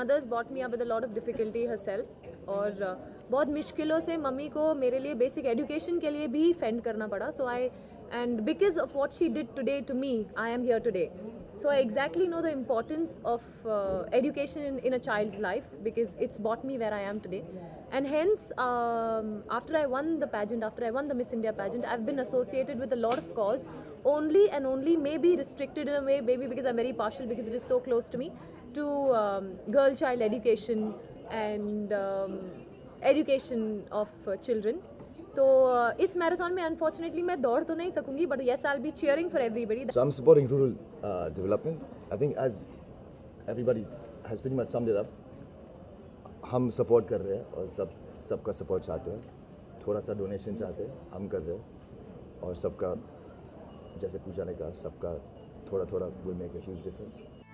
mother's brought me up with a lot of difficulty herself, और बहुत मुश्किलों से मम्मी को मेरे लिए बेसिक एजुकेशन के लिए भी फेंड करना पड़ा. So and because of what she did today to me, I am here today. So I exactly know the importance of education in a child's life, because it's brought me where I am today. And hence, after I won the pageant, after I won the Miss India pageant, I've been associated with a lot of cause, only and only maybe restricted in a way, maybe because I'm very partial, because it is so close to me, to girl child education and education of children. तो इस marathon में unfortunately मैं दौड़ तो नहीं सकूंगी, but yes I will be cheering for everybody. So I'm supporting rural development. I think as everybody has pretty much summed it up, हम support कर रहे हैं और सबका सपोर्ट चाहते हैं. थोड़ा सा डोनेशन चाहते हैं, हम कर रहे हैं, और सबका, जैसे पूजा ने कहा, सबका थोड़ा थोड़ा will make a huge difference.